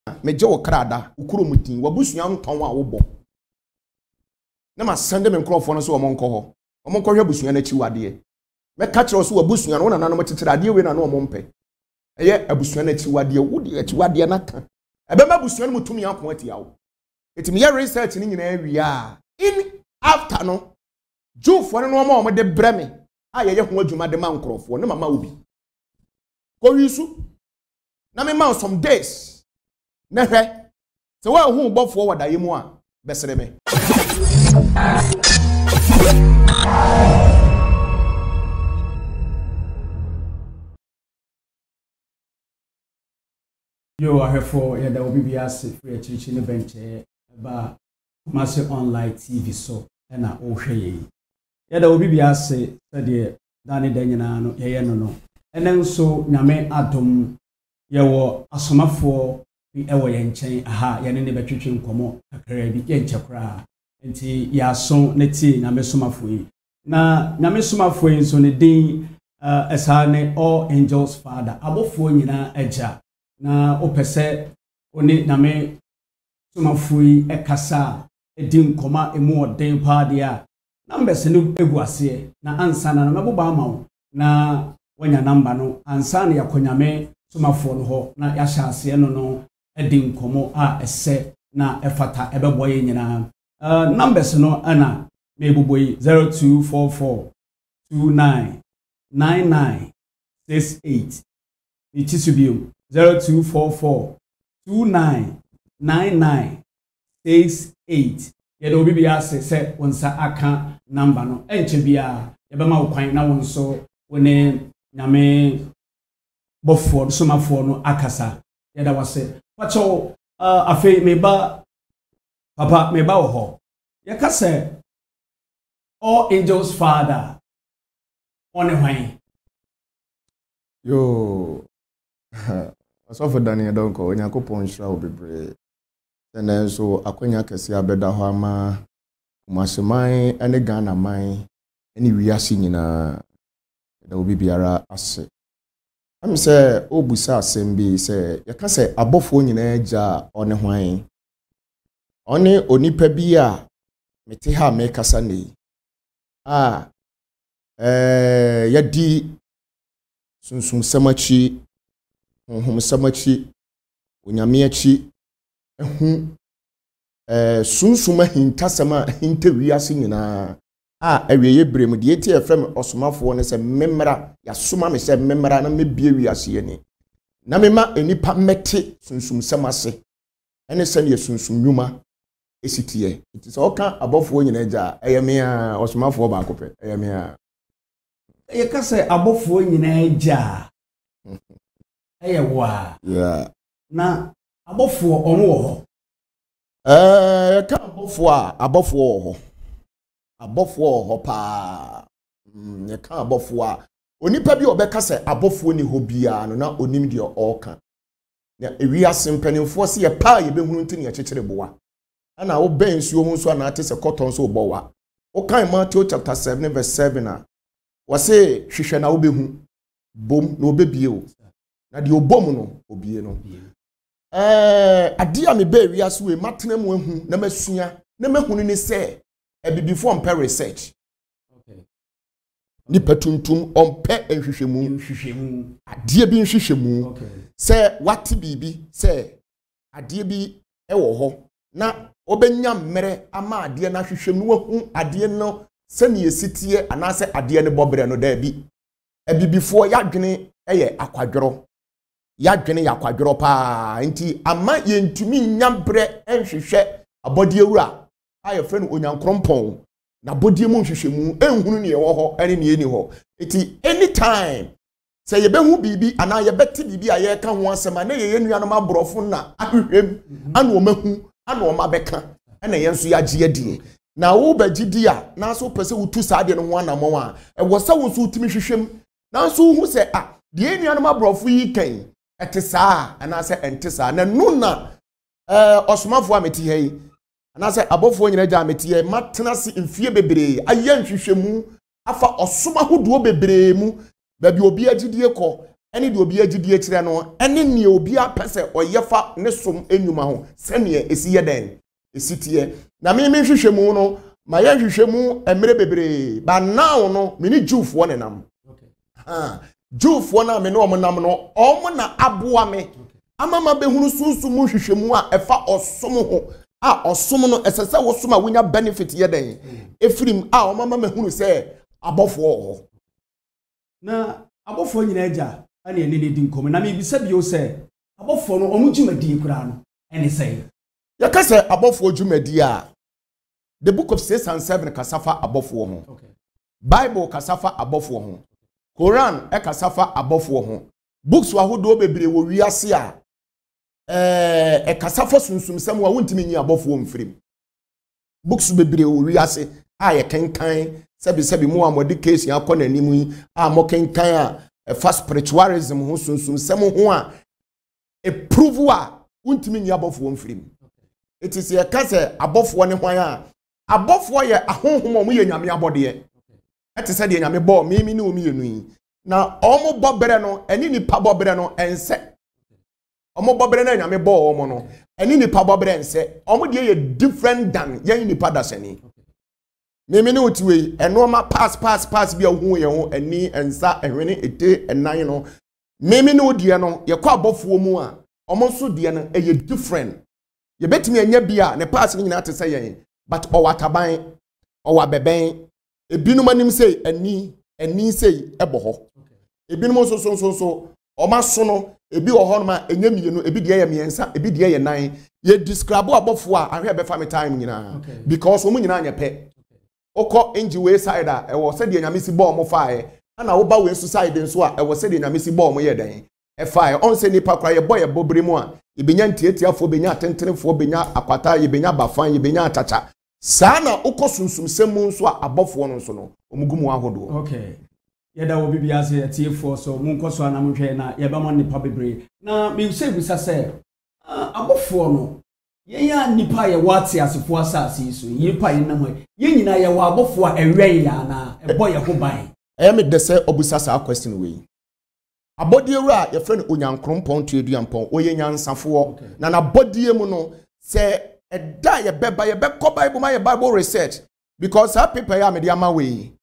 meje wo krada ukuro mutin wabusua nton a wo bo na ma sende me nkrofo no so omonko ho omonko hwe busua na chiwade me ka kire so wabusua no na nanom tetere ade we na no omompe eye abusua na chiwade wodi achiwade na ka ebe ma busua no mutumi akon atia wo etimi ye research ni nyina awia in after no jufo no ma omde breme aye ye ho adwuma de ma nkrofo ne mama obi ko wisu na me ma some days na hwe so wa hu bofo wadaye mu a besere me Yo ahefo ya da obi biase free chirichi ne benche ba Kumasi online TV so na o hwe yi ya da obi biase sede dane danyina no ye no enen so nyame adom ye wo asomafo bi ewo ye nchen aha ye ne betwetwe nkomo kakra bi ye nchekra nti ya so ne ti nyame somafo yi na nyame somafo yi so ne din esane all angels father abofo nyina agya na opese oni nyame somafo yi ekasa edin nkoma emu odin paadia numbers no eguase na ansa na meboba amawo na wanya number no ansa na yakonyame somafo no ho na ya hyase no edin nkomo a ese na efata ebeboye nyina numbers no ana mebuboyi 0244 299968 itisubio 0244 299968 yede obi bia se wonsa aka number no enche bia yebema wokwan na wonso woni nyame bofo somafo no akasa yeda wase pacho afi meba papa meba wo ho yakase all angels father one hwan yo asofo Daniel donko onyankopon hira obebre ene so akwanya kese abeda ho ama Kumasiman ene Ghana man ene wiase nyina da obi biara ase am se obusa asembi se yakase abofo nyina agya one hwan one onipa bi a mete ha me kasa nei yadi sunsum samachi samachi onyame achi ehu sunsuma hintasama hinta wiase nyina awieye brem de eti efrem osomafo ne se memra ya soma me se memra na mebie wiase ye ni na mema enipa mete sunsum samase ene se ne sunsum nyuma esitie iti so ka abofo nyina agya eyeme a osomafo ba akopɛ eyeme a yakase abofo nyina agya eyewa yeah na abofo omo wo ho ka abofo wo ho abofo ho pa ne ka abofo a onipa bi obeka se abofo ni ho bia no na onim de oka na ewiase mpanimfo se ye pa ye behunu ntini ye kekere boa ana wo ben suo hu so na ate se cotton so bowa o kan Matthew chapter 7 verse 7 a wase hwehwe na wo behu bom na obebie o na de obom no obie no ade a me ba wiase we matena mu ehu na masua na mahunu ni se before on research okay ni patuntum on pe nhwehwemu ade bi nhwehwemu okay se wati bibi se ade bi ewo ho na obenya mmere ama ade na hwehwemu wahu ade no se ne yesitie anase ade ne bobre no da bi before yadwene eye akwadworo yadwene yakwadworo pa nti ama yentumi nyambre nhwehwe abodie wura aye friend onyankrompon na bodie mu nhwehwemu enhunu ne wo ho ene ne eni ho eti anytime say yebehu bibi ana yebeti bibi aye ka ho asema na ye nuanom aborofo na ahwehwem ana omahu ana omabeka ene yenso yagye adie na wo bagidi a na so pese wutu saade no ho anamon a wo sa wo so utimi hwehwem na so hu se de nuanom aborofo yi kan etesa ana se entesa na nuna osomafo ameti hei ana se abofo nyina gya ameti hei matena se mfie bebre aye nhwehwemu afa osoma hodo bebre mu ba bi obi agidie ko ɛne de obi agidi akyire no ɛne ne obi apɛsɛ ɔyɛfa ne som enwuma ho sɛnea esi yɛ den esitie na me hwehwɛ mu no ma yɛ hwehwɛ mu emere bebree ba now no me ni Jewfoɔ ne nam Jewfoɔ na me no ɔmo nam no ɔmo na aboa me amama behunu sunsun mu hwehwɛ mu a ɛfa ɔsom ho a ɔsom no ɛsɛ sɛ wosom a wonya benefit yɛ den efirim a ɔmama mehunu sɛ abɔfoɔ ho na abɔfoɔ nyina agya ane ne di nkom na me bisa bio sɛ abɔfoɔ no ɔmo dwumadi kura no ɛne sɛ yɛka sɛ abɔfoɔ dwumadi a the book of 6 and 7 kasafa abɔfoɔ ho Bible kasafa abɔfoɔ ho Quran kasafa abɔfoɔ ho books ahodoɔ bebree wɔ wiase a kasafa sunsumsɛm a wontimi nyi abɔfoɔ mfirim books bebree wɔ wiase a yɛ kenkan sɛbi mu a mɔde case ya akɔ n'anim yi a mɔ kenkan a fa spiritualism ho sunsumsɛm ho a prove a wontimi nyi abɔfoɔ mfirim it is yɛ ka sɛ abɔfoɔ ne hwan a abɔfoɔ yɛ ahonhom a mo yɛ nyame abɔdeɛ ɛte sɛ deɛ nyame bɔ mimi ne omi yenu yi na ɔmo bɔ bere no ɛni nipa bɔ bere no ɛnsɛ ɔmo bɔ bere na nyame bɔ ɔmo no ɛni nipa bɔ bere ɛnsɛ ɔmo deɛ yɛ different than yɛn nipa dasani mimi ne otiwe ɛnoma pass bi a hu yɛ ho ɛni ɛnsa ɛhwene ete ɛnan no mimi ne odie no yɛ kɔ abɔfoɔ mu a ɔmo nso deɛ no ɛyɛ different yɛ betimi anya bi a ne pass ne nyina te sɛ yɛn but ɔwataban ɔwabɛbɛn ebinum anim sei ani sei ebo ho ebinum so oma so no ebi wo ho no ma enye mienu ebi de ye miensa ebi de ye nan ye describe abofo a ahwe be fa me time nyina because omu nyina anya pe okọ enji we side a e wo se de nyame si ball mo faae ana wo ba we su side nso a e wo se de nyame si ball mo ye den e faae on se nipa kra ye boy e bobere mu a ebenya ntiatiafo benya atentenefo benya akwata ye benya bafan ye benya atacha sana uko sunsumsem nso a abɔfoɔ no nso no omugumu ahodo okay yɛda wo bibia ase atiefoɔ so munko so anam hwɛ na yɛbɛma nipa bebree na me bisa sɛ abɔfoɔ no yɛnya nipa yɛ wate asefoɔ asase so nipa yɛ nam yɛ nyina yɛ wɔ abɔfoɔ a ɛwɛn ya na ɛbɔ yɛ ho ban ɛyɛ me de sɛ obusa saa question wei abɔdeɛ wura yɛfrɛ no onyankrompɔn tuaduampɔn oyɛ nyansafoɔ na na bɔdeɛ mu no sɛ eda ye beba ye bekɔ Bible ma ye Bible research because that paper ya me de ama we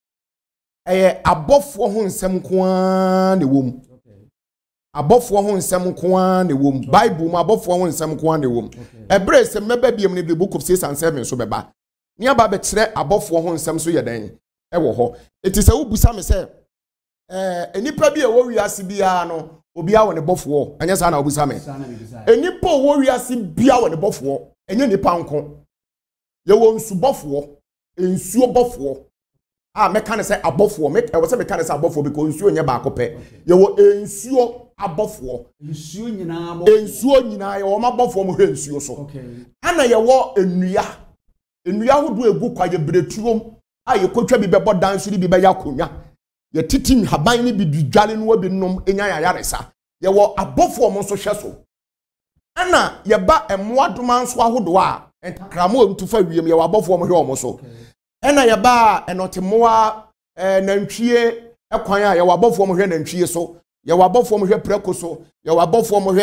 abɔfoɔ ho nsɛm koa ne wom abɔfoɔ ho nsɛm koa ne wom Bible ma abɔfoɔ ho nsɛm koa ne wom ebre sɛ meba biem ne the book of 6 and 7 so beba ni aba be kyerɛ abɔfoɔ ho nsɛm so yɛ dan ɛwɔ hɔ eti sɛ wobusa me sɛ enipa bi e wo wiase bia no obi a wɔ ne bɔfoɔ anya sa na wobusa me enipa wo wiase bia wɔ ne bɔfoɔ enye nipa nko ye wo nsubɔfoɔ ensuo bɔfoɔ a meka ne sɛ abɔfoɔ me e wo sɛ meka ne sɛ abɔfoɔ because nsuo nye baako pɛ ye wo ensuo abɔfoɔ ensuo nyinaa ye wo mabɔfoɔ mo hwɛ ensuo so ana ye wo enua hodo egu kwa ye bretuom a ye kotwa bi bɛbɔ danso bi bɛ yakonya ye titi haban ni bi dwale no bi nom enya yayaresa ye wo abɔfoɔ mo nso hwɛ so ana yeba emwadoma nso ahodo a enkramo ntufa wiem ye wabɔfoɔ mo hwe omo so ana yeba enotemoa nantwie ekwan a ye wabɔfoɔ mo hwe nantwie so ye wabɔfoɔ mo hwe preko so ye wabɔfoɔ mo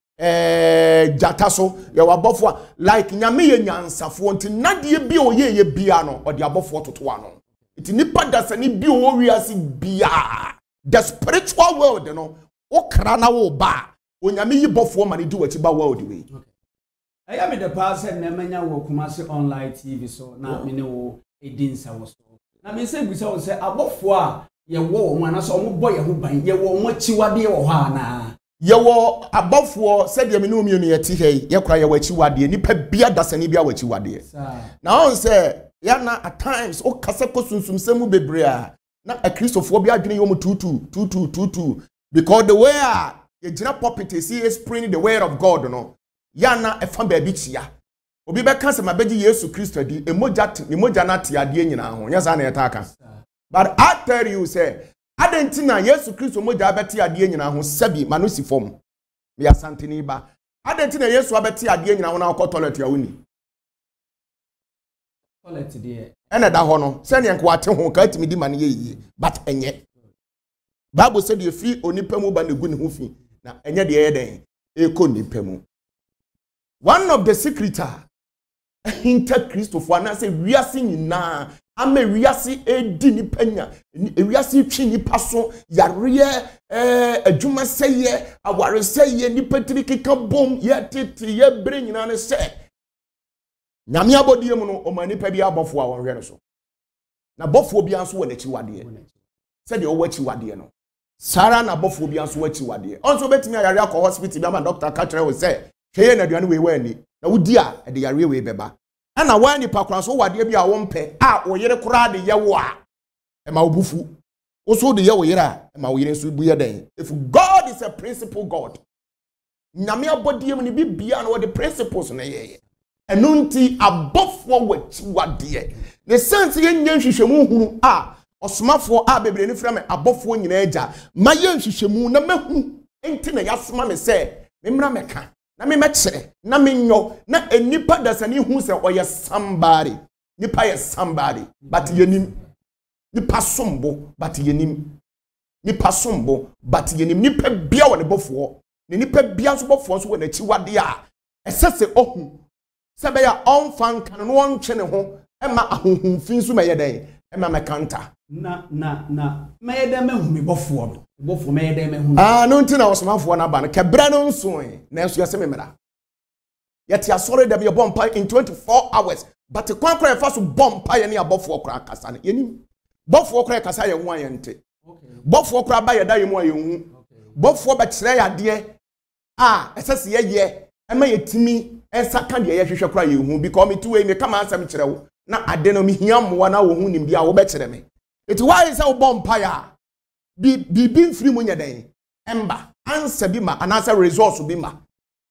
hwe jata so ye wabɔfoɔ like nyame ye nyansafoɔ nti nade bi oye ye bia no ode abɔfoɔ totoa no nti nipa dasani bi o wiase bia the spiritual world no okra na wo ba onyame yi bɔfoɔ ma ne di wati ba world we ɛyɛ me de pa sɛ na manya wɔ Kumasi online TV so na me ne wo edinsa wo so na me sɛ busa wo sɛ abɔfoɔ a yɛwɔ wɔn ana so ɔmo bɔ yɛ ho ban yɛwɔ ɔmo akyiwade wɔ hɔ ana yɛwɔ abɔfoɔ sɛdeɛ me ne omienu yɛte hɛ yɛkora yɛwɔ akyiwade nipa bia dasani bia wɔ akyiwade na on sɛ yana at times o kasa ko sunsumsɛmu bebre a na akristofoɔ bi adwene yɛ ɔmo tutu because the way ye gina pulpit see spreading the word of God no yana efan ba bi chia obi be kan se mabeji Yesu Kristo di emoja na te ade nyina ho nya sa na yeta aka but I tell you say adentina Yesu Kristo moja abete ade nyina ho sabi manusi form me asanteni ba adentina Yesu abete ade nyina ho na akọ toilet ya woni toilet de ena da ho no se ne nko ate ho ka atimi di mane ye but enye Bible said you free onipa mu ba ne gu ne ho fi na enye de ye den eko nipa mu. One of the secreta hinter Christopher and say wiase nyina ama wiase edi nipa nya wiase twi nipa so yare adwuma seye aware seye nipa tirikika bom ye tete ye bre nyina ne se nyame abodie mu no o ma nipa bi abofo a wonhwe no so na bofo bi anso wona chi wade se de o wachi wade no sara na bofo bi anso wachi wade onso betimi ayare akọ hospital bi ama doctor ka kire wo se hweye na aduane we wani na wudi a de yare we beba ana wani pakura so wade bi a wompe a oyere kura de ye wo a e ma obufu oso de ye wo yere a e ma wo yere so bu ye den. If God is a principle God, nyame abodie mu ni bibia na wo the principles na ye enunti abofo wachi wade ne sense ye nya hwehwemu hunu a osomafo a bebre ni frame abofo nyina agya ma ye hwehwemu na mahu enti na yasoma me se memra meka na me mekere na menyo na enipa dasani hu se oye somebody nipa ye somebody but yenim nipa sombo but yenim nipa sombo but yenim nipa bia wo ne bofo ne nipa bia so bofo so wo na chi wade a esese ohu sebe ya onfan kan no wontwe ne ho ema ahohumfin so meye den ema mekanta na meyede mehumi bofo meyede mehu no ntina osomafo na ba no kebra no nso na enso yase memera yet ya sorry dem your bomb in 24 hours but kwankra fa so bomb pa ye ne abofo kra kasa ne yenim bofo kra kasa ye ho ayente bofo kra ba ye da ye mu ayehu bofo ba kire ya de esese ye ema yetimi ensa kan de ye hwehwe kra yehu because me two me kama ansam kire wo na ade no me hia mo na wo hu nim bia wo be kire me. It why is our bomb fire be being free munya den emba answer bi ma anasa resource bi ma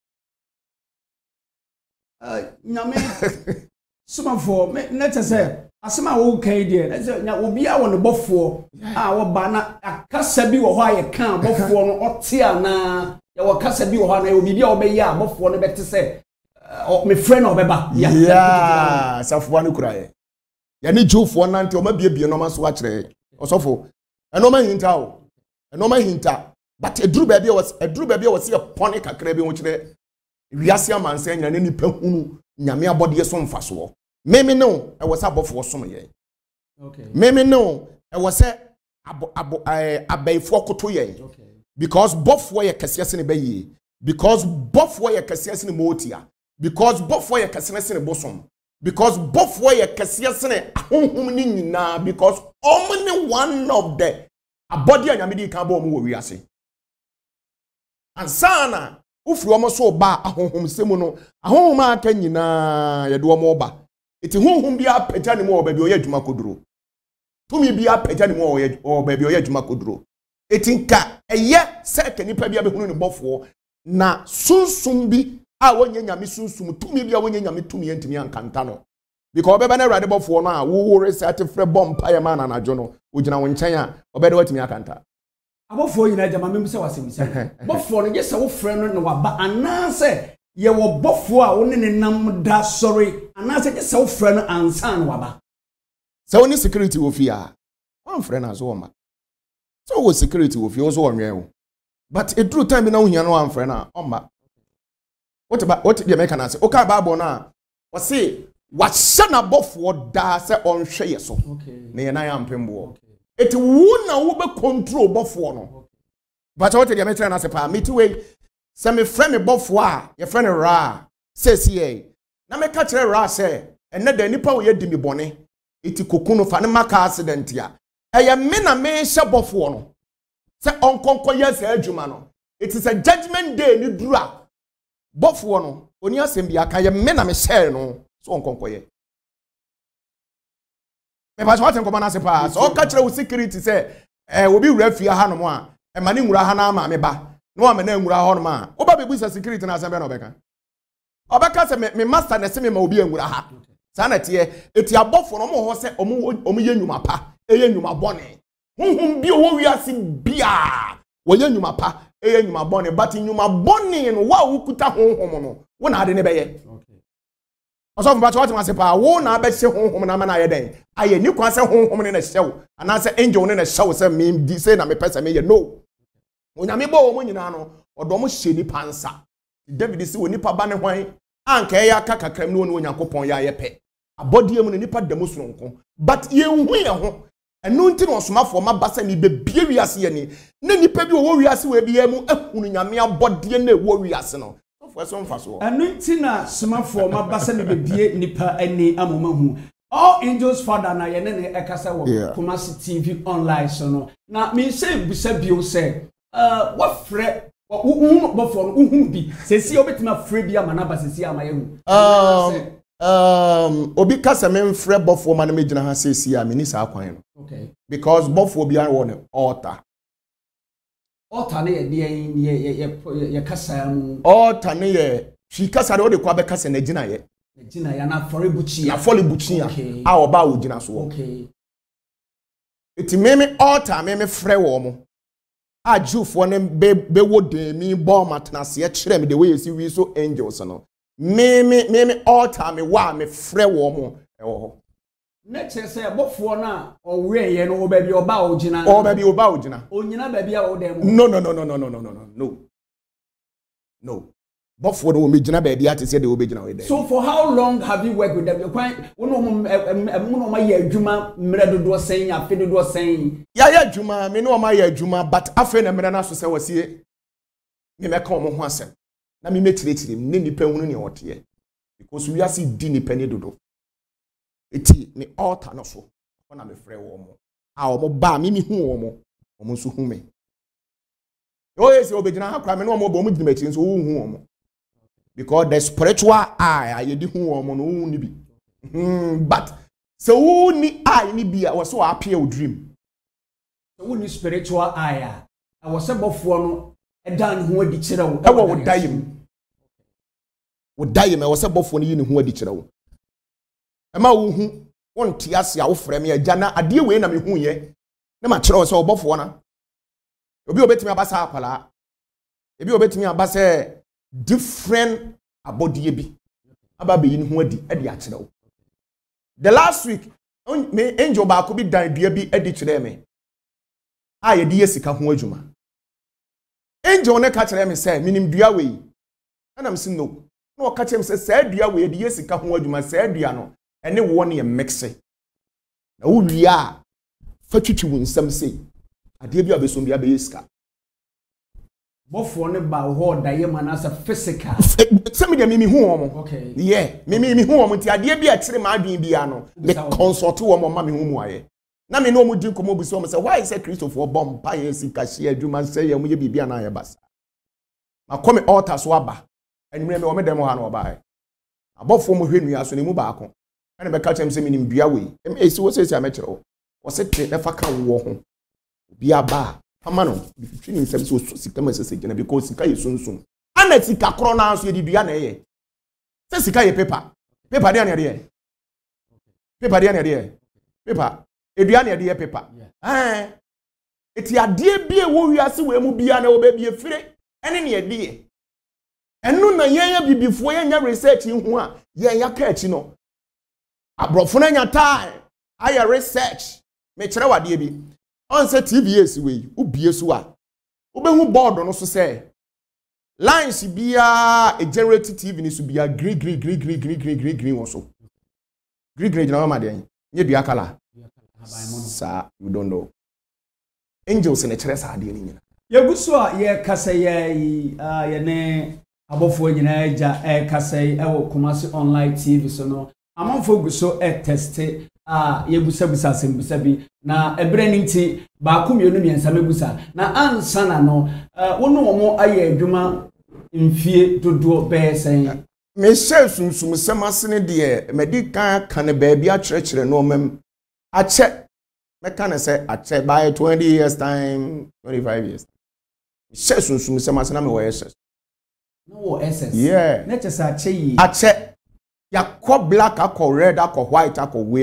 nyame somafo na tese asema wo kan die na se nya obi a wo ne bofo a wo ba na akasa bi wo ho aye kan bofo no ote ana ya wo kasa bi wo ho na obi bia wo be ya bofo no be te se me friend obeba ya safo anu kuraye ya ni jofo nante o ma biebie no ma so akire osofo eno ma hinta but eduru ba bia was ye pone kakra bi wo kire wiase amanse nya ne nipa hunu nyame abode so mfaso meme no e was abofo som ye meme no e was abaifo koto ye because bofo ye kasiase ne bayi because bofo ye kasiase ne motia because bofo ye kasiase ne bosom because bofo ye kasiase ne ahonhom ni nyina because only one of the abodi anyame di kan bo mo wiase ansana ufiri omo so ba ahonhom semu no ahonhom aka nyina ye do omo ba eti honhom bia pagya ne mo oba bi oye adwuma koduro tumi bia pagya ne mo oba bi oye adwuma koduro eti nka eye se kanipa bia be hunu ne bofo na sunsum bi a wonye nyame sunsum tumi bia wonye nyame tumi entimi ankanta no because obeba na rade bofo no a wo research frɛ bomb pa ye man anajo no ogina wo nkyɛn a obeda watimi akanta abofo nyina jama mem se wasemisa bofo no gese wo frɛ no na waba anase ye wo bofo a wo ne nam da sorry anase gese wo frɛ no ansa na waba se woni security wo fi a won frɛ na so wo ma so wo security wo fi wo so wonwe wo but eduru time na wo hia no wan frɛ na omma what the make na say o ka Bible na o say wahye na bofo da se onhwe ye so na ye na ya mpembo eti wu na wo be control bofo no but what the make na say pa me we se me frɛ me bofo a ye frɛ ne ra say ye na me ka kire ra say enne da nipa wo ye di mi bone eti kokunu fa ne maka accident ya eye me na me hye bofo no se onkonko ye se adwuma no it is a judgment day ni duru a bofo no oni asem bia ka ye me na me share no so onkonkoye me ba so aten ko na se pa so ka kire wo security say obi wura fia ha no mo a e ma ne nwura ha na ma me ba no ma na nwura ha no ma wo ba bebu sa security na asem be na obeka se me master na se me ma obi nwura ha sa na tie eti abofo no mo ho se omo ye nwuma pa ye nwuma bone honhom bi wo wiase bia wo ye nwuma pa ye nwuma bone but nwuma bone no wa wo kuta honhom no wo na ade ne beye Also from what was pa wo na be se honhom na na ye den aye ni kwa se honhom ne na hyew ana se angel ne na hyew se me di say na me pese me ye no onyame bo wo nyina no odo mo hye ni pansa David si wo nipa ba ne hwan anka ya kakakram ne woni Onyankopon ya ye pe abodie mu ne nipa damo sononko but ye hu ye ho enu nti no somafo ma basa ni be bie wiase ye ni ne nipa bi wo wiase we bia mu ehunu nyame abodie na wo wiase no so mfaso enu nti na somafo ma basa ni be bie nipa ani amoma hu all angels father na ye ne ekasa wo Kumasi TV online so no na me say busa bio say what fre bofo no bi sesi obetima fre bi ama na ba sesi ama ye hu obi kasa me mfre bofo ma na me gina ha sesi a me ni sa kwan no okay because bofo bi an won altar ne ye kasa mu altar ne ye shi kasa de o de kwa be kasa na gina ye na foribuchi a oba wo gina so okay iti me altar me frɛ wo mo a Jewfo ne be wo de mi bo matnase ye kyerɛ me the way you see we so angels no me altar me wa me frɛ wo mo ɛwɔ na kyerɛ sɛ bofo na ɔwe ye no oba bi oba o gina onyina ba bi a wo dem no bofo no me gina ba bi ate sɛ de wo be gina we dem. So for how long have you worked with them? You quite no ma ye adwuma mre dodo sen afi dodo sen ya adwuma me no ma ye adwuma but afi na mre na so sɛ wasie me meka wo ho asɛm na me metiretire ne nipa hunu ne ote because we are see di nipa ne dodo eti ne altar no so na me frɛ wo mo a wo ba me hu wo mo so hu me o yes obegina ha kra me no mo bo mo gina machi so wo hu wo mo because the spiritual eye ayedi hu wo mo no hu ni bi but so hu ni eye ni bi a wo so appear dream so hu ni spiritual eye a wo se bofo no edan hu adi kyerɛ wo wo dayem wo se bofo no yi ni hu adi kyerɛ wo ema wo hu won ti ase a wo frɛ me agya na ade we na me hu ye na ma kyerɛ wo se obofo na obi obetimi abasa akwala ebi obetimi abasa different abodie bi aba be yi ni hu adi akyerɛ wo the last week me angel ba ko bi dan dua bi adi kyerɛ me a ye di yesika ho adwuma angel ne ka kyerɛ me sɛ minim dua we ana me sin no na o ka kyerɛ me sɛ saa dua we di yesika ho adwuma saa dua no ene wo ne ye mixe na wo wi a fa twitwi wo nsam sei ade bi abesom bi abe yesika bofo ne ba ho da ye manasa physical sɛ me de mimi hu wo mo okay yeah mimi hu wo mo ti ade bi a kyerɛ ma adwen bi a no me consult wo mo ma me hu mu aye na me no mu di komo bu so mo say why is Christopher bomb pa ye sika hye adwuma say ye mo ye bibia na ye basa na come altar so aba anime me wo me dem ha na oba abofo mo hwenu ya so ne mu baako ene be ka chem say minim dua we e si wo say say amekere wo se te e fa ka wo ho obi aba ama no twini nsem so sika ma sese gina because sika ye sunsun ana sika kro na so ye di dua na ye se sika ye paper de na ye paper de na ye paper eduane ade ye paper eti ade bie wo wiase we mu bia na wo be bie fire ene ne ade ye enu na yenya bibifo yenya research hu a yenya ka achi no abrofo na nya time aya research me kire wade bi on say TVS we ubie so a obehu board no so say lines bia a generate TV ni so bia green won so green na ma de nye dua kala sa you don't know angels in a kire sa de ni nyina yeguso a ye kasa ye ne abofo nyina eja kasa ewo Kumasi online TV so no amanfo guso teste yebusa sembusa bi na ebrani nti ba komienu miensa mebusa na ansana no wono omo aye adwuma mfie dodo besen me share sunsum semasene de medical kan ba bia kyerɛkyerɛ no mem ache meka ne se ache by 20 years time 25 years share sunsum semasene me wo yes no SS yeah na chesa ache yi ache yakọ black akọ red akọ white akọ we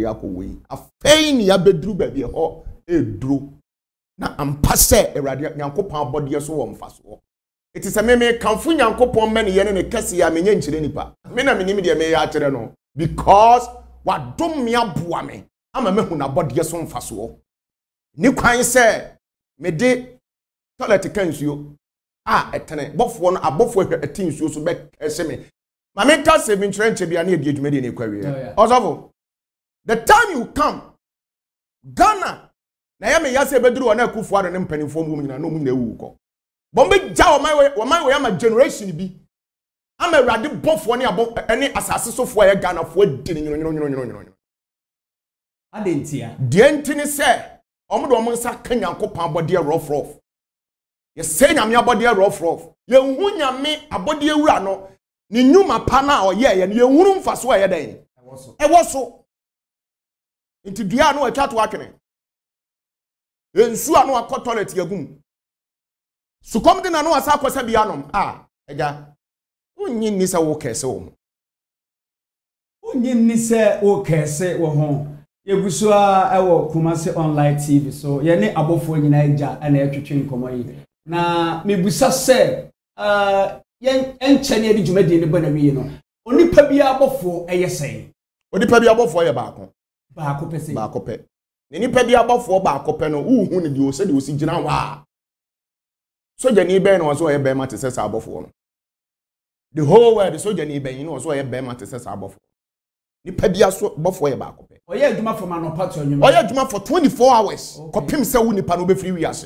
afein ya bedru ba bi ho edru na ampase erade nyankopon body so wo mfaso it is a meme kanfu nyankopon me ne ye ne kese ya menye nkyire nipa me na me de me ya kire no because wadom me aboa me ama me hu na bode so mfaso ni kwan se me de toilet kansuo etene bofo no abofo etinsuo so be ese me ma me ka se me nkyerɛ bia na edi adwuma de ne kwawie osofo the time you come Ghana na ya me ya se beduru wona akufu ado ne mpanimfo mu nyina no mu na ewu ko bombe ja o man we am generation bi am awrade bofo ne abo ene asase sofo ya Ghana fo di ne nyino adentia de ntini se omodo omo nsa kan Yankopon abode rough ye se nyame abode rough ye hu nyame abode ewura no ni nyuma pa na oye ye ye hunu mfaso ye den e so nti dua no atwa to akene ensu anu akọ toilet yagum sukom de na no asa akosa bia nom eja unyi ni se wo kese wo unyi ni se wo kese wo ho yeguso a ewo Kumasi Online TV so ye ne abofo nyina eja na etwetwe nkomo yi na mebusa se yen enche ne edi dwumadi ne bana wi no onipa bia abofo eyesen onipa bia abofo ye baako pese baako pe ne nipa bia abofo baako pe no uhu ne di o se de o si gina wa soja ni be no so ye be ma te se abofo no the whole world soja ni be no so ye be ma te se abofo nipa bia so abofo ye baako pe oye adwuma for man part onwum oye adwuma for 24 hours kopim se wo nipa no be free wi ase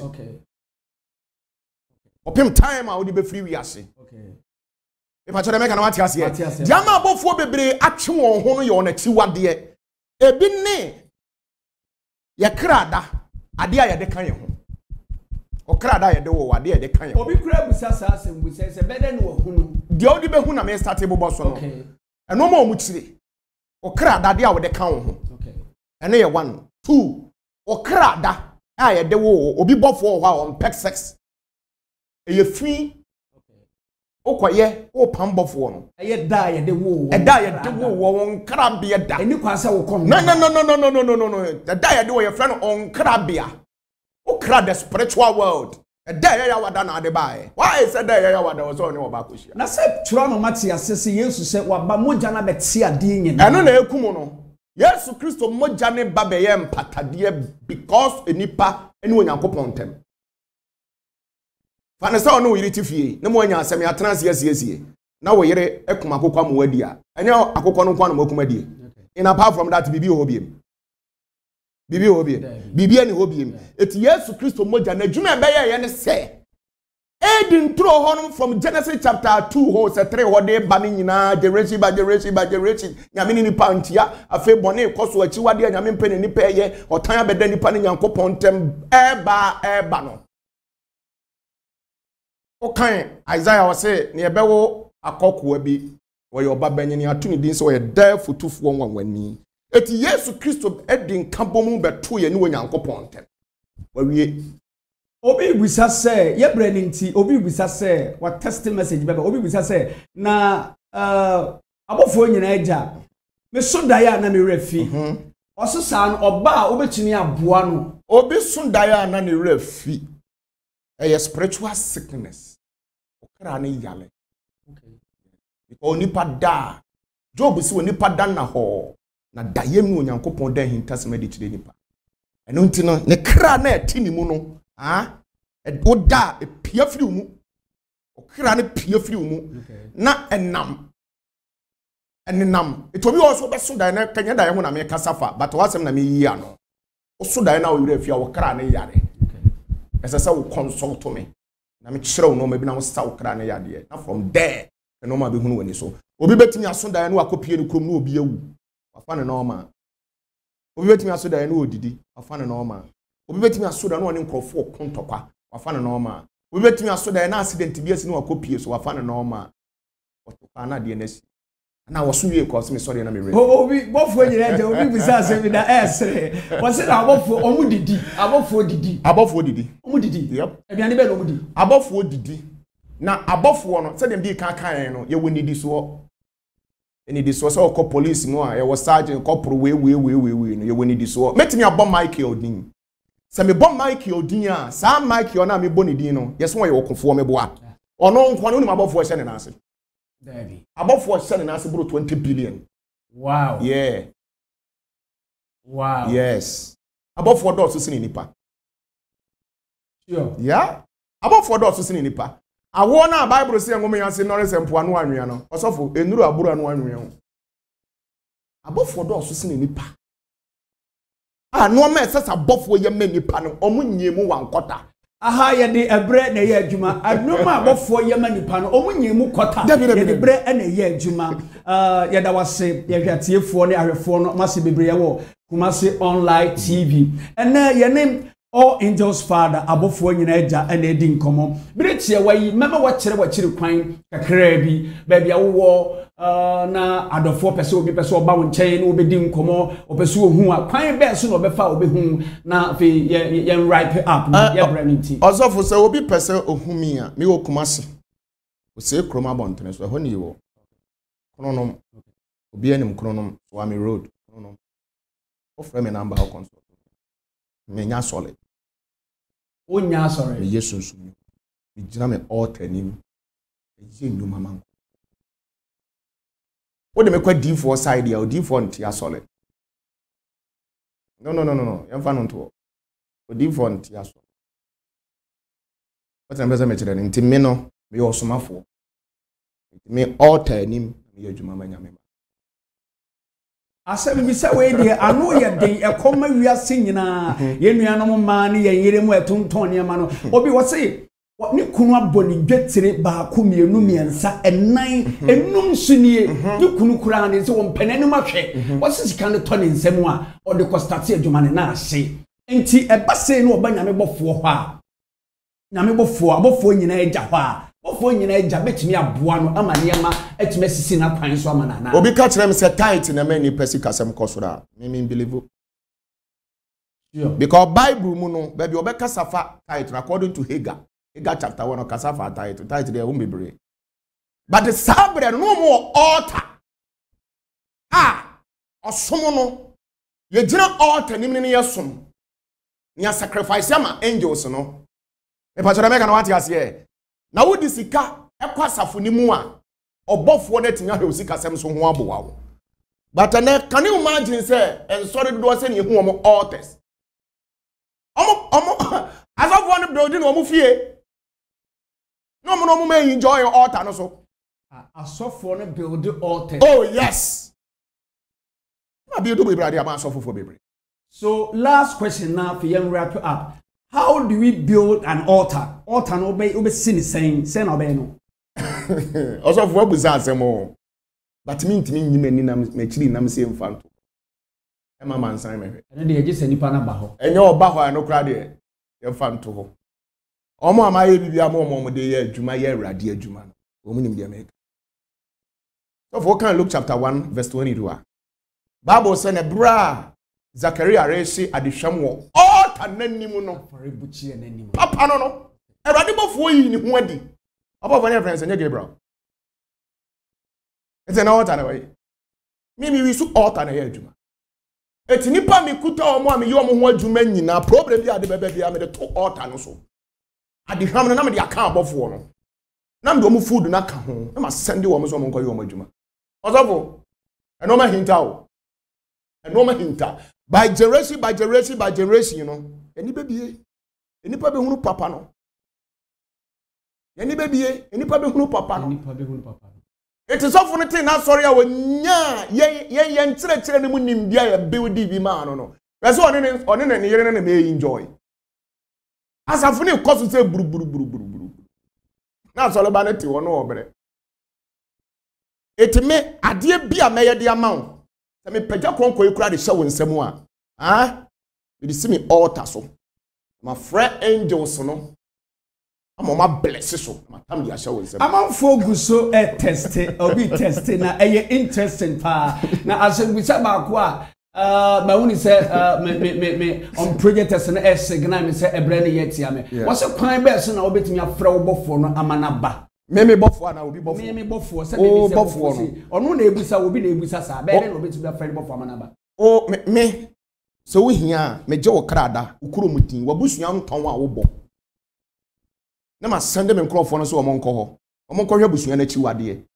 kopim time a wo di be free wi ase if I tell them I can what you say diama abofo bebre atwe won ho no ye on achi wade ebi ne ye krada ade a ye de kan ye ho o krada ye de wo ade ye de kan ye obi kra busasa asem busese bede ne wo hunu de odi be hu na me start bobo so no eno ma omu kire o krada ade a wo de kan wo ho eno ye 1 2 o krada a ye de wo obi bofo ho a on pek sex e ye free okoye o pambofo no eye da ye de wo won krabia da eni kwasa wo kom no the da ye de wo ye friend on krabia o kra the spiritual world da ye ya wada na de bae why say da ye ya wada wo so ne wo ba ko hia na se tro no mate asese Yesu se waba moja na beti ade nyina eno na ekum no Yesu Kristo moja ne ba be ye mpatade because enipa eni Onyankopon ntem Fanesa ono yiri tifie ne mo anya asem ya trans yes na wo yire ekum akokwa mo wadi a enya akokwa no kwa no makum adie in apart from that bibi hobiem bibi ani hobiem eti Yesu Kristo moja na dwuma be ye ne se edin tro honum from Genesis chapter 2 ho se 3 ho de ba ni nyina generation by generation nyame ni pantia afi bone koso achi wade nyame mpene ni peye otan abeda nipa ni Yankopon tem eba no okay Isaiah was say ne ebewo akokwa bi wo ye oba banyini atuni din so ye da futufu wanwani eti Yesu Kristo edin kabomu beto ye ni Onyankopon tem wawie obi bisa se ye brand nti obi bisa se what text message bebe obi bisa se na abofo nyina eja me sodaya na me refi oso san oba obetumi aboa no obi sodaya na ne refi a spiritual sickness okra na yale because nipa da Job si nipa da na ho na dayem no Onyankopon da hintasema de kire nipa eno nti no ne kra na etini mu no oda pia firi mu okra na pia firi mu na enam etobi also be so da na kanya da ho na me kasafa but wasem na me yi ano so da na o yire afia okra na yare esa wo consult me na me kyerɛ no ma bi na wo sa wo kra na yade na from there no ma be hunu wani so obi betimi aso dan no akopie no krom no obi awu afa ne no ma obi betimi aso dan no odidi afa ne no ma obi betimi aso dan no ne nkrofo kontokwa afa ne no ma obi betimi aso dan na accident bi asi no akopie so afa ne no ma otokwa na de na si na woso wie ko so me sorry na me re obi bofo nyina je obi bisa se bi na esre wo se na abofo omudidi abofo didi omudidi yep abiane be no omudidi abofo didi na abofo no se dem bi kan no ye wonidi so enidi so se ko police no a ye wo sergeant corporal we no ye wonidi so metimi abom Michael din se me bom Michael din a sa Michael na me bonidi no ye so wo ye okofo me boa ono nkwa no ni abofo hye ne na ase Dabi. Abofo send na asebro 20 billion. Wow. Yeah. Wow. Yes. Abofo do so sin nipa. Sure. Yeah. Abofo do so sin nipa. Awo na Bible say ngom yan se nore sempo anu anwea no. Osofo enuru aburu anu anwea ho. Abofo do so sin nipa. No ma esesa abofo ye ma nipa no omunyemu wankota. Aha ye de ebre na ye adwuma. Adwuma abofo ye ma nipa no omunyemu kota. Ye de bre na ye adwuma. Ye da wase ye hwatiefo ne ahwefo no mase bebre ye wo Kumasi Online TV. Ena ye name All Angels Father abofo nyina agya na edi nkomo. Biretie wayi mema wachire kwan kakra bi ba bia wo na adofo pese obi pese oba wo nchen na obedi nkomo opese ohu a kwan be so na obefa obehu na fe ye ripe up na ye branity. Osofo se obi pese ohumi a me wo Kumasi. O se kroma bontene so ho ni wo. Kronom obi anim kronom Swami Road. Kronom. O frame number how consult. Me nya solid. Onya sorry. Me Jesus me gina me altar nim. E je nyuma man. O de me kwa D4 side ya o D4 ntia solid. No. Yemfa no nto. O D4 ntia solid. What am I saying to nti me no me osomafo. Me altar nim me adwuma manya me. Asem bi se we de ano ye den ekoma wiase nyina ye nuanom ma ne ye yere mu etonton ne ma no obi wo se ni kunu aboni dwetire ba ko mienu miensa enan enum sunie di kunu kura ne se wo mpanani ma hwe wo se sika ne to ne nsem a o de ko start adwuma ne na ahye enti eba se no oba nyame bofo ho a nyame bofo abofo nyina agya ho a bofo nyina agya betimi aboa no ama ne ma etime sisi na kwan so ama na obi ka kire me se tight na mani pesi kasem kosora me believe because Bible mu no baby obeka safa tight according to Hagar chapter 1 kasafa tight there won bebre but the sabre no more altar osomo no ye gina altar nim ne yesom nya sacrifice ama angels no e pa chora meka na wati ase na wodi sika ekwa safo ni mu a obofo na tinya he osika sem so ho abowa wo but na can you imagine say en sorry do say ne hu omo altars omo asafo no building omo fie no mo may enjoy your altar no so asofo no build altars. Oh yes, na be do be brother am asofo for bebre. So last question now for you wrap up. How do we build an altar? Altar no be sin say no be no. Also for buza asemo. But me ntimi nyima ni na machiri na mse mfanto. E ma mansan me hwe. Ene de ejese nipa na ba ho. Enye oba ho no kra de ye mfanto ho. Omo amaye bibia mo de ye adwuma ye awrade adwuma no. Omo nim de make. So for can Luke chapter 1 verse 22. Bible say na bra Zachariah reshi adehwam wo altar nanim no for ebuchi nanim. Papa no. Awrade bofo yi ni ho adi. Oba for friends enye Gabriel. It's an altar na way. Mimi we su altar na ye adwuma. Eti nipa mi kuta omo a me yo mo ho adwuma nyina problem bi ade bebe bia me de to altar no so. Adehwam na me de aka abofo no. Na me de omo food na ka ho. Na ma send wo mo so mo nkoye omo adwuma. Osofo. Eno ma hinta o. Eno ma hinta. By generation, you know. Eni bebie. Enipa be hunu papa no. Eni bebie, enipa be hunu papa no. Enipa be hunu papa. It is often a thing na sorry a wonya ye nkyere ne mu nimbia ya build bi ma no no. Pese one ne yere ne me enjoy. Asafo ne koso say buru. Na so le ba ne ti wo no obere. Etime ade bia meye de amawo. Se me pagya konko ekura de hye wo nsam a. You see me altar so. My friend angels no. Amoma bless so. Ma tam dia hye wo nsam. Amanfo gu so test obi test na interesting pa. Na asebisa ba ko a ba woni se me on project test na signal me se ebre ne yetia me. Wo se kwan be so na obetumi afra wo bofo no amana ba. Meme bofo na obi bofo. Meme bofo se me se bofo no. Onu na ebusa obi na ebusa sa. Be ne obetumi afra bofo amana ba. Oh me so wo hia me je wo krada ukuro mutin wabusua nton a wo bo. Na ma send me nkrofo no so omo nko ho. Omo nko hwe busua na chi wade.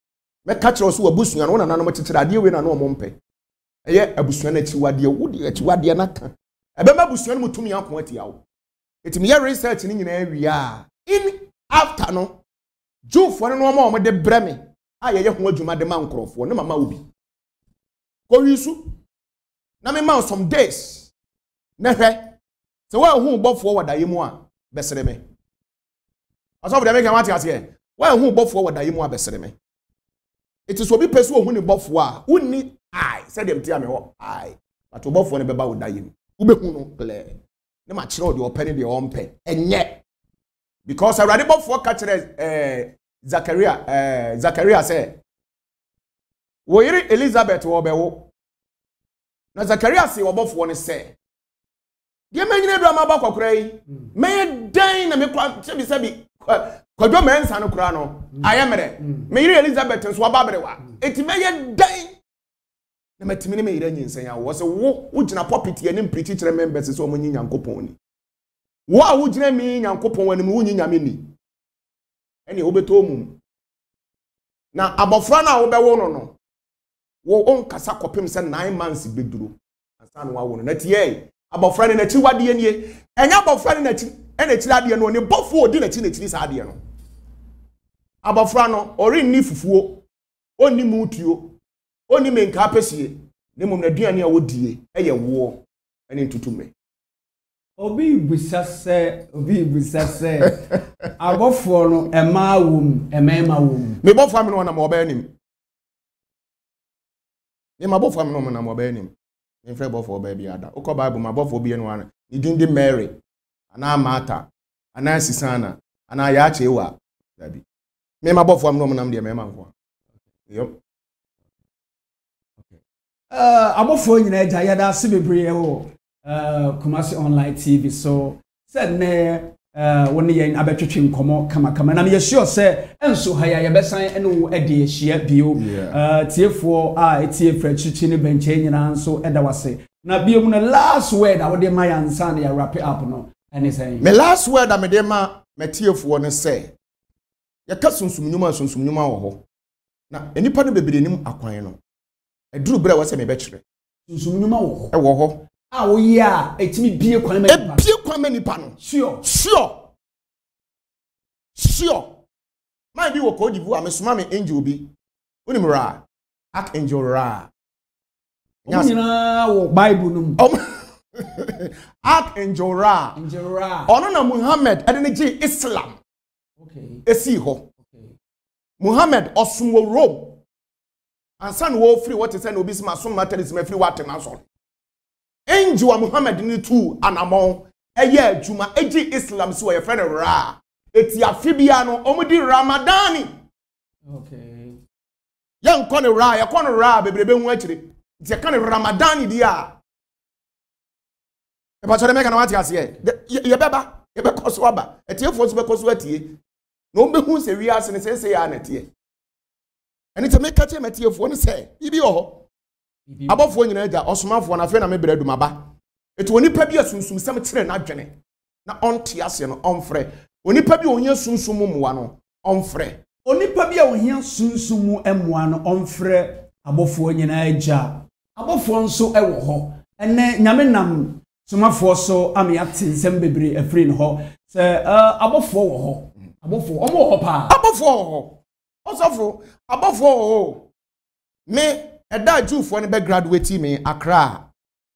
me catch us wo abusua no na nanom tetere ade we na no omompe eye abusua na chiwade wo de chiwade na ka ebe ma abusua no mutumi akon atia wo etimi ye research ni nyina awia in after no jufo no ma o de breme aye ye ho adwuma de ma nkrofo ne mama obi ko wisu na me ma some days na hwe se wa hu bofo wadaye mu a besere me aso de me kan wati ase wa hu bofo wadaye mu a besere me it is obi pesu ohun ni bofo a unni ai said them tia me ho ai but bofo ne beba wadaye mu ubehu no clear ne ma kire ode opene de ompe enye because already bofo ka kire Zakaria say wo yiri Elizabeth wo bewo na Zakaria say wo bofo ne say de manyine do ama ba kwakora yi me dan na me kwa sebi kwadwo mensa no kura no ayemere me yiri Elizabeth nso aba berewa eti me ye dan na matimi ne me yiri nyinsan ya wo se wo gina pulpit ye ne preach kire members so mo nyinya nkopon ni wo a wo gina mi nyankopon wani mu nyinya me ni ene wo beto mu na abofra na wo bewo no wo onkasa kopem se 9 months beduro ansa no wo no na tie abofra ne na chi wade nie enya abofra ne na chi ena chi ade no ne bofo odi na chi sa ade no abofra no ori ni fufuo oni mutuo oni menka apesie ne mum na duane a wodie eye wo ene ntutume obi busase abofo no ema wom ema wom me bofo am no na mo ba anim ne ma bofo am no na mo ba anim me frɛ bofo ba bi ada ukọ bible ma bofo bi enu ana ni dindi Mary ana Martha ana Sisana ana ya chewa dabi me ma bofo am no nam de me ma nko yep abofo nyina agya yada se bebre wo Kumasi Online TV so said ne woni yen abetwetwe nkomo kama na me sure say enso haya ye besan ene ede ehia bio tiefo a etie frachichi ne benche nyina nso eda wase na bio mu na last word a wode ma yansa na ya wrap it up no ene say me last word a me de ma tiefo ne say ye ka sunsumnyuma wo ho na enipa no bebere nim akwan no eduru bere wase me be kire sunsumnyuma wo ho wo ho ah oyi a etimi bie kwan ma nipa no sure my bi wo ko divu a me soma me angel bi onim ra archangel ra nyina wo bible num archangel ra ono na Muhammad ade ne gi Islam esi ho Muhammad osumwo Rome ansa no wo free what is say no bi sma so materialism free what na so angel wa Muhammad ni tu anamon eye adwuma egi Islam so ye friend ra eti afibia no omudi Ramadani yan kono ra ya kono ra bebrebe hu akire ti kan Ramadani dia e ba chore meka na wati ase ye beba ye be koso aba eti efo so be koso atie no be hu se wi ase ne se ya na tie eni te meka che metie efo ne se bibi ho abofo nyina agya osomafo na fe na mebere adumaba eto onipa bi asunsum sem kire na adwene na onte ase no onfre onipa bi ohia sunsum muwa no onfre onipa bi ohia sunsum emwa no onfre abofo nyina agya abofo nso ewo ho ene nyame nam somafo so amiate sem bebere afri no ho se abofo wo ho abofo omo ho pa abofo ho osofo abofo ho me Eda Jufo ne be graduate me Accra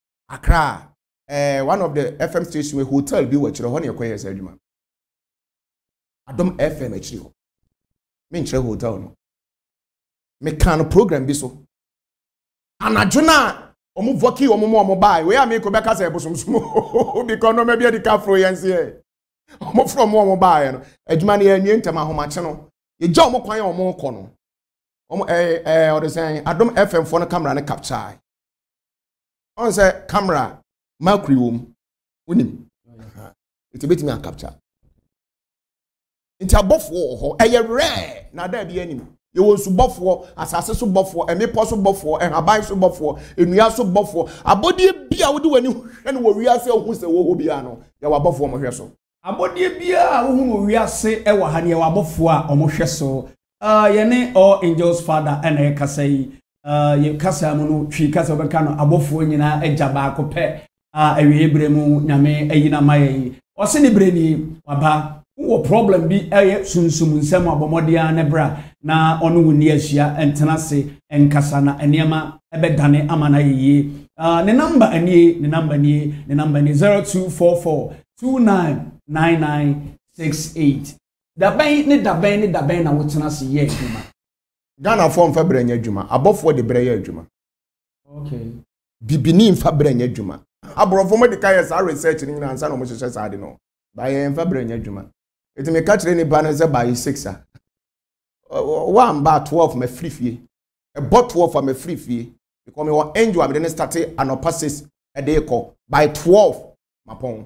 one of the FM station we hotel bi wachire ho ne yekoye esa adwuma Adom FM achire ho me nchire hotel no me kan program bi so anadwona omo voki omo bai we am ko be ka say bosomsom because no me bi edika fro yense e omo from omo bai no adwuma ne anwie ntem ahomache no ye gya omo kwan omo kɔ no or the saying Adom FM for the camera and capture. On say camera macroom unim. It's a bit me a capture. It's a buff war, a rare, now there be any. You want to buff war, assassin so buff war, and me possible buff war, and a buy so buff war, and we are so buff war. A body be I would do any and we are so who's the Wobiano. You are buff war, my so. A body be whom we are say, Ewa Hania, buff war, or Mosheso. yene all angels father ene kasa yi ye kasa mu no twi kasa obeka no abofo nyina agya ba ko pe awie bremu nyame ayina maye o se ne breni waba wo problem bi sunsum nsem abomodia ne bra na ono woni ahia entena se enkasa na enema ebedane amana yiye ne number anie 0244 299968 daben na wotena se ye adwuma Ghana form fa branya adwuma abofo de branya adwuma okay bibini mfa branya adwuma aborofo mo de kai sa research ni na ansa na mo hyehyɛ sa de no ba ye mfa branya adwuma eti me ka kire ni ba na se ba 6 one ba 12 me free fie e bot 12 me free fie because me wa angel me dey start anopasis e dey call by 12 mapon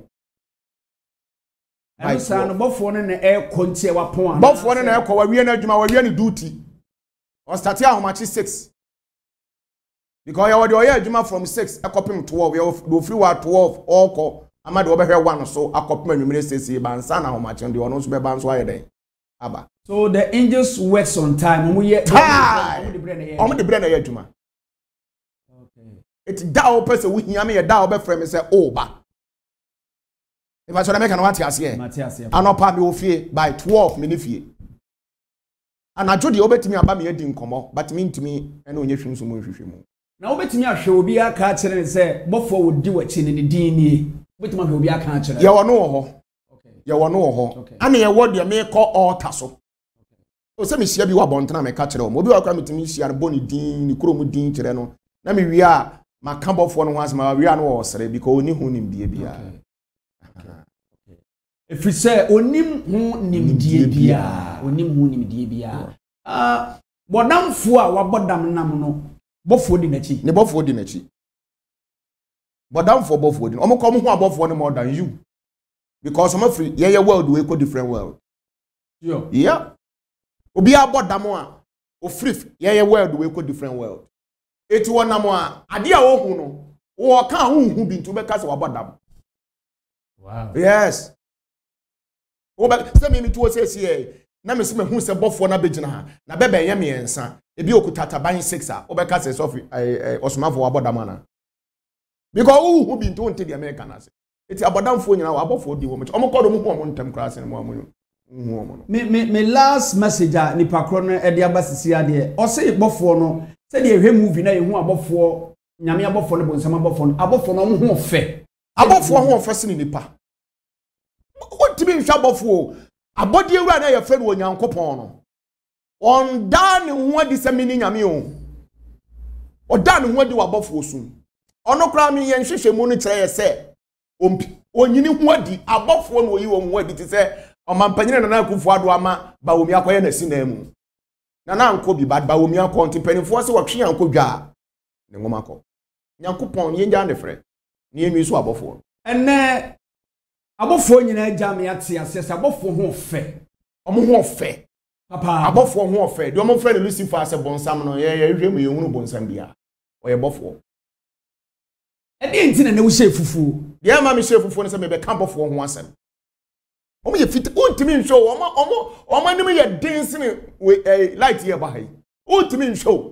by san bofo no na e kontie wapon bofo no na e kwa wie na adwuma wie ni duty o start how much 6 because you were adwuma from 6 e kopim 12 you do free wa 12 all call amade obehwe 1 so akopim anwumire sesi ba nsa na how much ndi ono so be ba nso ayeden aba. So the angels works on time. Omo de bre na ye adwuma. Okay. It da o pese wo hia me ye da o be frame say o ba. If I should make an what ase here. Anopa me ofie by 12 me ne fie. Anajo de obetimi aba me adi nkomo but me ntimi ene onye hwim so mo hwehwe mu. Na obetimi ahwe obi aka kire ne say bofo wodi wachi ne din ni. Obetimi ahwe obi aka kire. Ye wono wo ho. Okay. Ye wono wo ho. Ana ye wo de me call altar so. O se me hia bi wa bontena me ka kire o. Obi wa kwa metimi hia no boni din ni kuro mu din kire no. Na me wi a maka bofo no ho asema wi a no wo sere because oni hu nim bie bia. If you say onim hu nimdie bia bodamfo a wabodam nam no bofo di nachi ne bofo di nachi bodamfo bofo di omo kom hu abofo no more than you because some free ye world we go different world yeah obi abodam a o free ye world we go different world eti wonam a ade a wo hu no wo ka hu bi ntu be ka se wabodam. Wow. Yes. Oba se me to say here na me se me hu se bofo na begina ha na bebe ye me ensa ebi okutata ban 6 a obeka se sofi osomafo abodam na because hu bi ntu nte di America na se eti abodamfo nyina wa abofo di wo me omokodo mu hu omo ntam kra se mo amu hu omo no me last message a ni pakro no e de abasisi ade o se bofo no se de ehwe movie na ye hu abofo nyame abofo no bonsam abofo no omo hu ofe abofo hu ofe se ni nipa what be shabofo abodi ewura na ye fe no Nyankopon no on da ne ho adi se mini nyame o da ne ho adi wa abofo sum ono kra me ye nhwehwe mu no kire ye se onyini ho adi abofo no yi wo ho adi ti se omampanyine na akufo ado ama ba omi akoye na sina mu na anko bi ba omi akọ ntimpanifo se wotwe anko dwa ne ngoma akọ Nyankopon ye nja ne frɛ ne emi so abofo ene abofo nyina jam ya tia se abofo ho fe omo ho fe papa abofo ho fe de omo fe ne Lucifer se bonsam no ye hwemu ye hunu bonsam bia o ye bofo e de ntina na wo she fufu de ma me she fufu ne se me be ka bofo ho asem omo ye fit untimi nshow omo nim ye dance ne light ye ba hai untimi nshow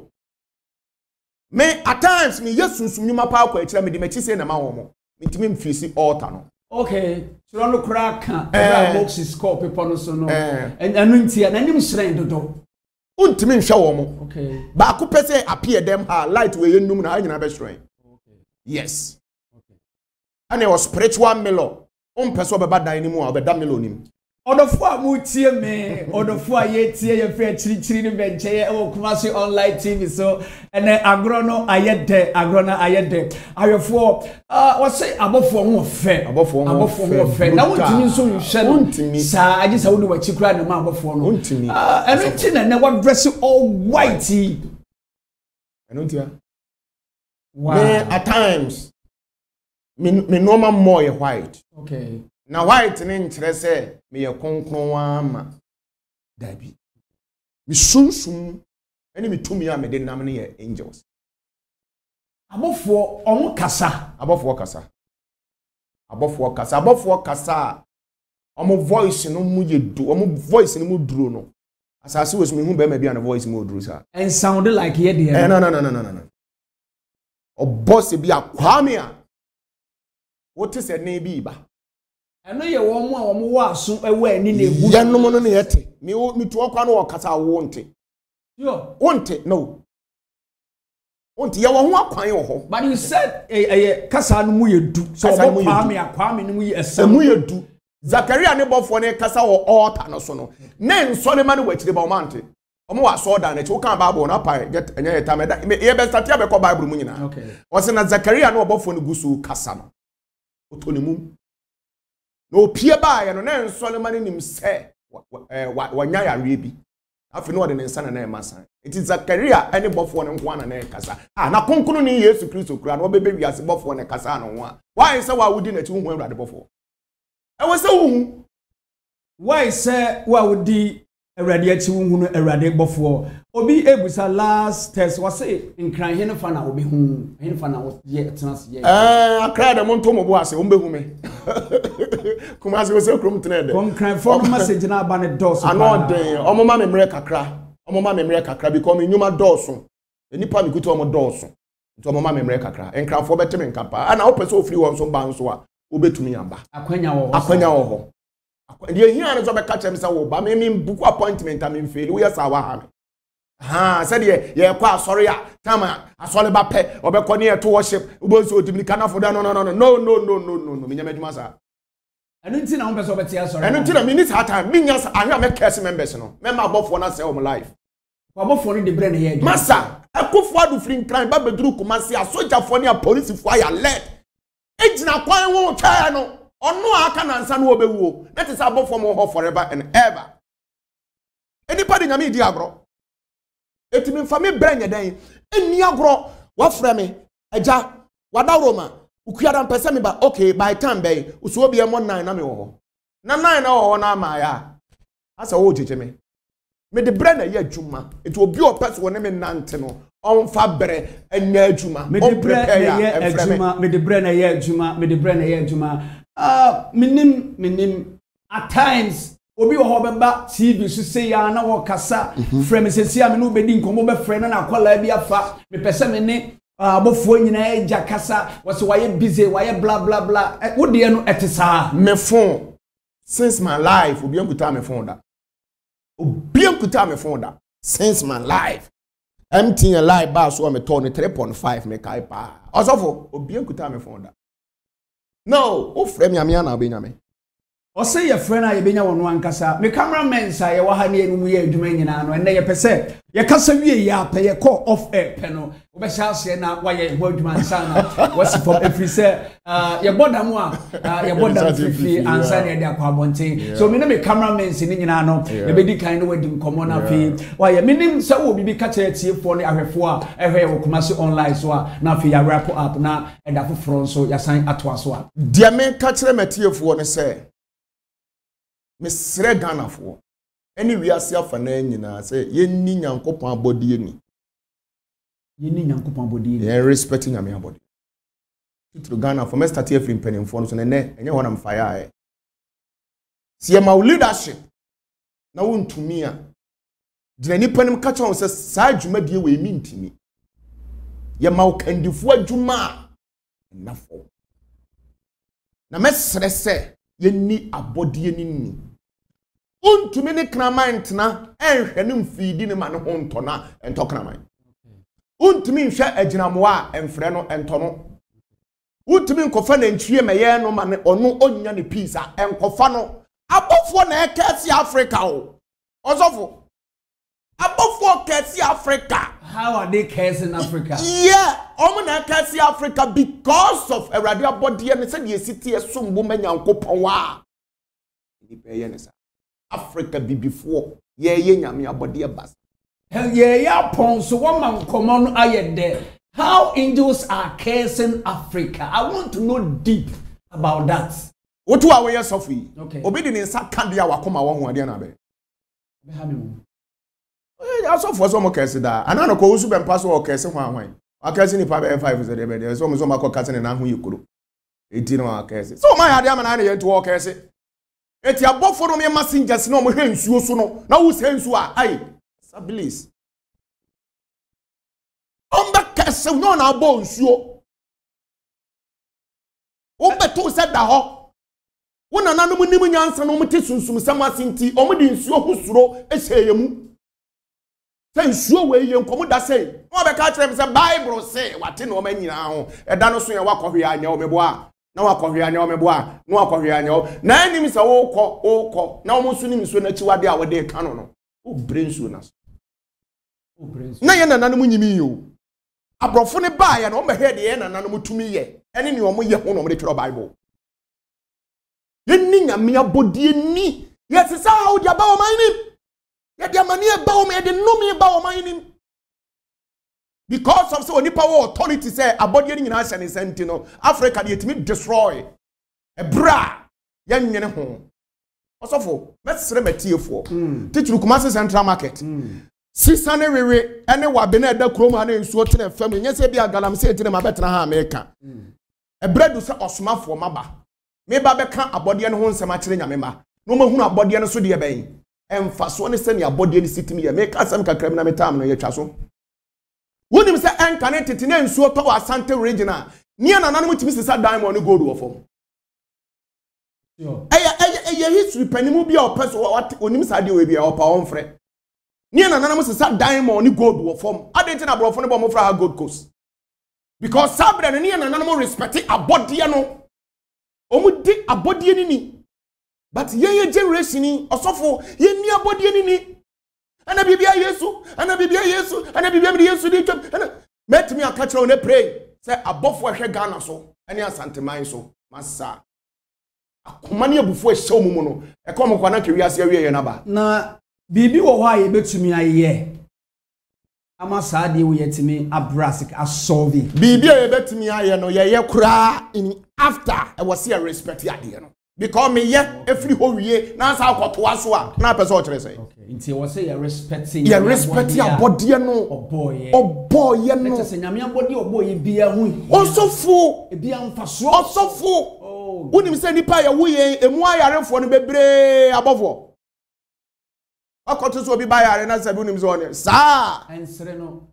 me at times me yesunsum nyuma pa akwa akira me de machi se na ma wo mo mitimi mfisi altar no. Okay, so no crack box is called people no so no and ntia na nim shrine dodo untimi nhwe wo mo. Okay, ba ko pese appear them ha light we yenum na anyina be shrine. Okay, yes, okay, and it was spiritual melo pese obeba dan ni mu a obeda melo nim odofo a mu tie me odofo a ye tie ye fe chiri ni benche ye o Kumasi online TV so ene agro no ayede ayefo o say abofo ho fe na wontimi so nhwe no sa agi sa wodi wachi kura na ma abofo no ene ti na wa dress all white enontia wow. Me at times me normal more white. Okay. Na white ne nkyere se me ye konkron ama dabi me sunsum ene me tumi a me de nam ne ye angels abofo on kasa abofo kasa omo voice no mu ye du omo voice no mu duro no asase was me hu be ma bia na voice mo oduru sa and sounded like here there no o boss bia Kwame a what se na bi ba eno ye wo mo a wo mo wa aso ewe ani na egu ye no no yete mi to kwa no kasa wo nte yo wonte no wonte ye wo ho akwan wo ho but you said kasa no mu ye du so obo Kwame no mu ye esam mu ye du Zakaria ne bofo ne kasa wo altar no so no na nso ne ma ne wachire ba o mante omo wa so da na chi wo kan Bible na pa get enye yeta me da ye be start ya be ko Bible mu nyina okay o se na Zakaria ne bofo ne gusu kasa no otonimu no pie ba ye no na nso ne ma ne nim se wanya ya rebi afi no de nsa na na masa it is Zakaria ene bofo ne nko na kasa na konkunu ni Yesu Kristo kura no bebe wiase bofo ne kasa no ho a why say wa wudi na chi hu Awurade bofo I was so why say wa wudi Awurade achi hu no Awurade bofo obi ebusa last test was say nkran he no fa na obi hu he no fa na ye tenase ye akra de monto mo bo ase o mbehu me kuma se we say krom tene de nkran for no message na aba ne doso ano den omoma memre kakra because me nyuma doso enipa me kuto omo doso nto omoma memre kakra nkran for beteme nkapa ana opese ofiri won so ban so a obetumi amba akwanya wo ho de hia ne so be ka chem se wo ba me book appointment am in fail we yes awa ha me said ye kwa asori a tama asori ba pe obekọ ne to worship oboso odimni kana for no me nyama sa enu nti na wo pese obeti asori enu nti na me ni sa time me nya ahwa me curse members no me ma abofo na say o life abofo no de bre na ye masa akofo adu free crime ba beduru kumasi asojafo ne a police fo ya led ejina kwan wo twa no ono aka na nsa no obewuo that is abofo mo ho forever and ever anybody nyame di agro etimi fa me branya dan eni agro wa fra me aja wada roma ukuada mpese me ba okay by time be uso obi e mo 9 na me wo na 9 na wo na ma ya asa wo jeje me de bre na ye adwuma enti obi o pese wo ne me nante no on fa bre enya adwuma me de bre na ye adwuma me de bre na ye adwuma minim at times obi wo beba TV so say ya na wo kasa frame sesi am no bedi nkomo be frame na akwala bi afa me pese me ne abofo nyina eja kasa wo se waye busy waye bla bla bla wo de no etesa me phone since my life obi ankuta me phone da since my life MTN live ba so me turn 3.5 me kai pa osofo obi ankuta me phone da no o frame yame na be nyame o say your friend aye benya wono ankasa me cameraman sa ye wa ha ne enu ye adwuma nyina no enne ye pese ye kasa wie ya pe ye call off air pe no wo be sha ase na wa ye ho adwuma ansa na wasi from every say ye bodam a ye bodam fifi ansa na ye de akwa bonten so me ne me cameraman si ni nyina no ye be di kan no wadi nkomo na fi wa ye minim sa wo bibi ka kire tiefo ne ahwefo a ehwe wo kuma se online so a na fi ya wrap up na eda foforo so ya san atwa so a de me ka kire metiefo ne se Mesre Ghana for any we are self na nyina say ye ni nyankopon abodi ni ye ni nyankopon abodi ni ye respecting nyame abodi to Ghana for me start here from penimfo so ne enye ho na mfaya e sie ma leadership na wontumi a gina ni panim ka cha say sa adwuma die we mi ntimi ye ma okandifo adwuma nafo na mesre se ye ni abodi ni ni untumi ne kramant na enhwe ne mfidi ne ma ne ho ntona entokramant untumi nhwe aginamoa emfre no entono untumi nkofa na ntwie meye no ma ne ono onya ne peace a enkofa no abofo na ekesi Africa o osofo abofo kesi Africa. How are they cursing Africa? Yeah, na ekesi Africa because of Awurade abodi ne se de city esombo manyankopon wa ni peye ne sa Africa be before ye nyame abodi bas ye ya pon so woman common ayede. How angels are cursing Africa? I want to know deep about that. What do we suffer? Okay. Obedi ne nsa kandia wakoma wo ho ade na be. Be ha me mu. Also for some curse da. Anana ko usu bempa so curse ho anwan. Akase ni pa be 5 ze de be de. So mo so makọ kase ne na ho yekuro. Eti no akase. So my ade ama na ye to curse. eti abofo no me messengers no mo hwe nsuo so no na wo se nsuo a ai stabilize omba kese no na abo nsuo omba to se da ho wona nanom nim nyansa no mte sunsum sam asinti omde nsuo husuro ehyeyemu se nsuo we ye nkomo da sei no be ka kire me se bible say wate no manyina ho eda no so ye wakohwe anya o mebo a na wakohwe anya o mebo a no wakohwe anya o na anim se wo na omo so nim nsuo na chiwade a wode ka no o brensuo na o brensuo na ye nanom nyimi yo abrofo ne ba ya na o mehwe de ye nanom tumi ye ene ne omo ye ho no mde twere bible yenni nyame abodie ni yes sa how dia ba o manim ya dia mani e ba o me de no me ba o manim because of so any power authority say abodie ni nyina hye ne senti no Africa dey timi destroy e bra ya nyene ho osofo mesere matiefo titru Kumasi Central Market sisane wewe ene wa be na da krom ha na nsuo tene fam nyese bia galamse tene ma betena ha America e bredu se osomafo maba me ba be ka abodie no ho nsem a kire nyame ma no mahunu abodie no so de ben emfaso ne se ne abodie ne sitimi ye me ka sam kakram na metam no ye twa so wonim se enka ne tete na nsuo to Asante regional ni anananu mutimi sisa diamond gold wo fom yo eye history panimu bia opeso onim sa de we bia opa onfre ni anananu sisa diamond gold wo fom adenti na brofo ne bo mo fra Gold Coast because sabre ne ni anananu respect abodie no omudi abodie ni but ye generation ni osofo ye ni abodie ni ana bibia Yesu ana bibia Yesu ana bibia me Yesu di twam ana metimi akachiro ne pray say abofo ehwe Ghana so ani Asante man so masa akoma ne abufo ehye omumu no e kom kwa na kewiase awie ye na ba na bibi wo ho aye betumi aye ama saade wo yetimi abrasik asolve bibi e betumi aye no ye kura in after I was here respect ya de no because me ye efri ho wie na sa akoto aso a na pese o kire say okay nti wo say you respecting ya respect ya body no oboye no let's say nyame abodi oboye bia hu osofo e bia mfaso osofo unim say nipa ya wo ye emu ayarefo no bebre abofo akoto so obi ba yare na sabi unim so one sa ensere no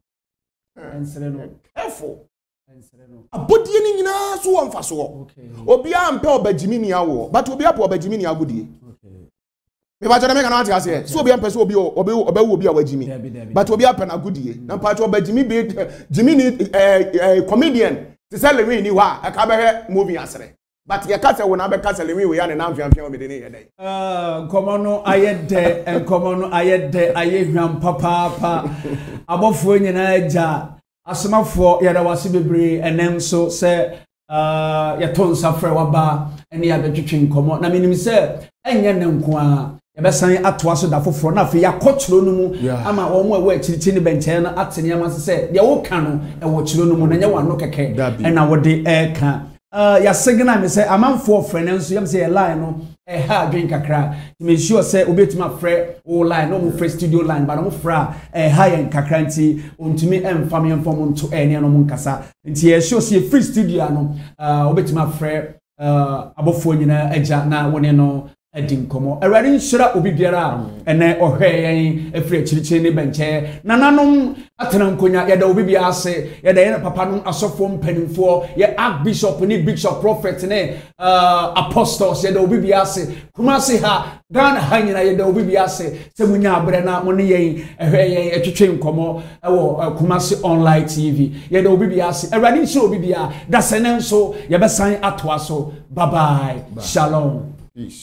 careful abodie ni nyina so wo mfaso okay obi ampe obagimini awo but obi apo obagimini agodie okay me ba jana me kana ati ase so obi ampe so obi obawu obi awagimi but obi ape na agodie na pa to obagimi be jimini comedian ti say lewi ni wa aka be he movie asere but ye ka say wo na be ka say lewi we ya ne na mfiamfia obi de ne ye dai nkomo no ayede ayehwam papa abofo nyina agya asemafo yada wase bebre enem so se ya tonsa frɛ waba ene ya betwetwe nkomo na menim se enye ne nko a ya besan atoa so da foforo na afi ya kɔkyero no mu ama wo mo ewe akirikyi ne benche na atene ama se de wo ka no ewo kyero no mu na nya wano keke ena wo de eka ya signal me say amanfo frɛ ne nso yam say line no ha adwen kakra me sure say obetuma frɛ o line no mo frɛ studio line ba no mo fra ha yen kakra nti ontumi emfam yemfam nto ene no mo nkasa nti ye sure say free studio no obetuma frɛ abofo nyina agya na woni no adi nkomo awari nhyira obi biara ene ohwe yen afiri akirikyi ne benche nananom atena nkonya yeda obi bia ase yeda yen papa no asofo mpanimfo ye archbishop ni bishop prophet ne apostles yeda obi bia ase Kumasi ha Ghana ha nyina yeda obi bia ase se munya abre na mo ne yen ehwe yen atwetwe nkomo ewo Kumasi online TV yeda obi bia ase awari nhyira obi bia da sene nso ye besan atoa so bye bye shalom. Peace.